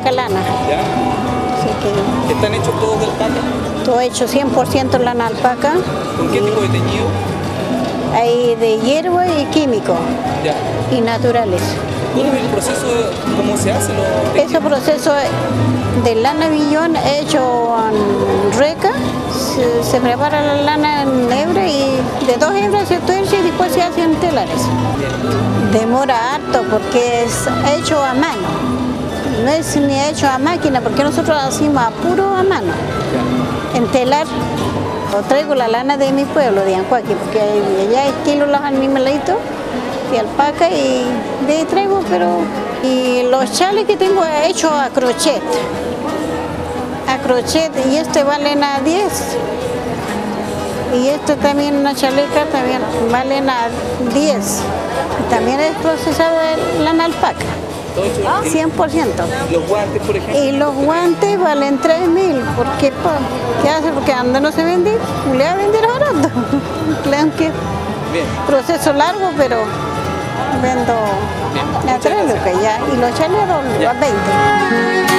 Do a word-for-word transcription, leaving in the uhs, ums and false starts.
alpaca lana. ¿Ya? Así que ¿Están hechos todos de alpaca? todo hecho cien por ciento lana alpaca. ¿Con qué tipo de teñido? Hay de hierba y químico Ya. y naturales. ¿Cuál es el proceso? ¿Cómo se hace? Lo Ese proceso de lana villón hecho en reca, se, se prepara la lana en hebra y de dos hebras se tuerce y después se hacen telares. Demora harto porque es hecho a mano, no es ni hecho a máquina porque nosotros hacemos a puro a mano. En telar, traigo la lana de mi pueblo, de Ancuaqui, porque allá estilo los animalitos de alpaca y de ahí traigo, pero y los chales que tengo hechos a crochet, a crochet y este valen a diez y este también una chaleca también valen a diez y también es procesado de lana alpaca. cien por ciento. ¿Los guantes, por ejemplo? Y los guantes valen tres mil, porque ¿qué hace? Porque anda no se vende, le va a vender barato. Claro que Bien. proceso largo, pero vendo a tres lucas ya, y los chaleros a veinte.